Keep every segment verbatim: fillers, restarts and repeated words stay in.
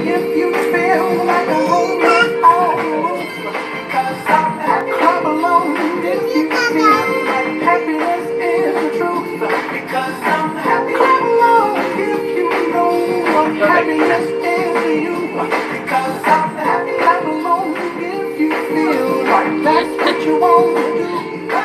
if you feel like a room without a roof. Cause I'm happy. Clap along if you feel like happiness is the truth. Because I'm happy. Clap along if you know what happiness is to you. Because I'm happy. Clap along if you feel like that's what you want to do.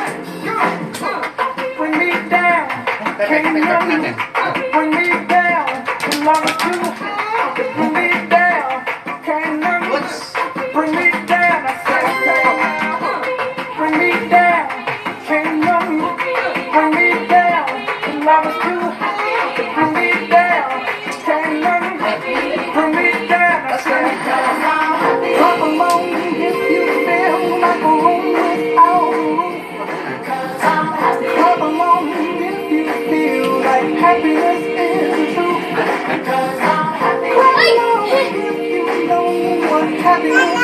Bring me down, can't none bring me down. The love is too high. Bring me down, can't none bring me down. I said, bring me down, can't none bring me down. The love is too high. Bring me down, can't none bring me down. I said, come along if you feel like a room without a roof. Come along if you feel like happiness is the truth. Because I'm happy. Come along if you know what happiness